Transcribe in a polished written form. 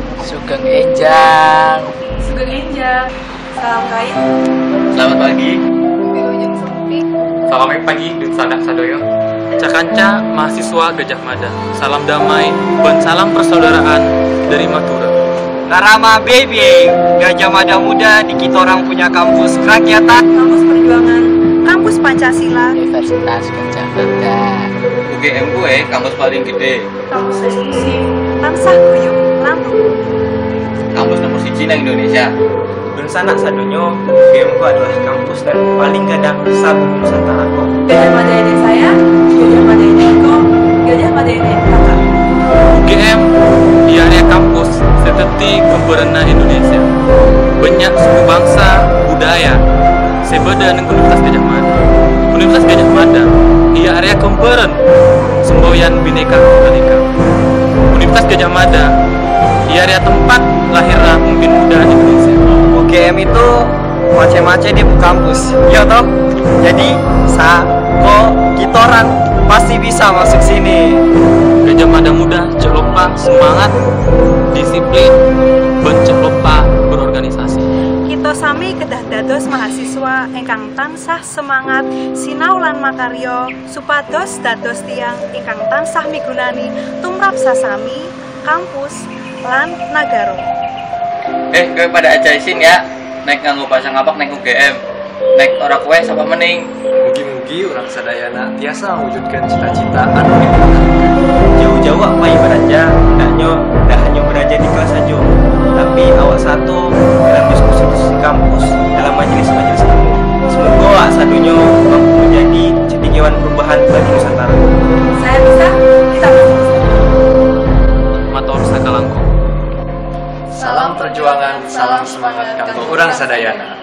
Sugeng Enjang. Sugeng Enjang. Salam kait. Selamat pagi. Wilujeng Sempi. Salam pagi dan sadak sadoyo. Cakanca mahasiswa Gajah Mada. Salam damai dan salam persaudaraan dari Madura. Narama baby, Gajah Mada Muda di kita orang punya kampus kerakyatan, Kampus Perjuangan. Kampus Pancasila. Universitas Gajah Mada. UGM gue kampus paling gede. Kampus eksklusif. Tansah Guyub Lantung. Kampus nomor 1 nang Indonesia. dan sanak sadonyo, UGM ku adalah kampus dan paling gadang sabun Nusantara kok. Gajah Mada ini saya. Gajah Mada ini engkau. Gajah Mada ini kakak. UGM di area kampus seperti Kemperena Indonesia. Banyak suku bangsa, budaya. Sebeda dengan Universitas Gajah Mada. Universitas Gajah Mada di area Kemperen, semboyan Bhinneka Tunggal Ika. Universitas Gajah Mada di area tempat lahirnya pemimpin muda Indonesia. UGM itu macam-macam di kampus, ya toh? Jadi, kita orang pasti bisa masuk sini. Gajah Mada Muda cek lupa semangat, disiplin, dan cek lupa berorganisasi. Kita sami kedah dados mahasiswa ingkang tansah semangat sinau lan makarya supados dados tiyang ingkang tansah migunani tumrap sasami, kampus, lan nagara. Kowe pada aja isin ya. Naik nganggo pasang ngapak naik UGM. Naik ora kowe sapa mening. Mugi-mugi orang sadayana tiasa mewujudkan cita-cita anu dipengen. Jauh-jauh apa ibadahnya, tidak hanya belajar di kelas saja, tapi awal satu dalam diskusi kampus, dalam majelis-majelis ilmu. Semoga sadonyo mampu menjadi cendekiawan perubahan bagi Nusantara. Saya bisa, kita bisa. Matur sakalangkung. Salam perjuangan, salam semangat kampung orang sadayana.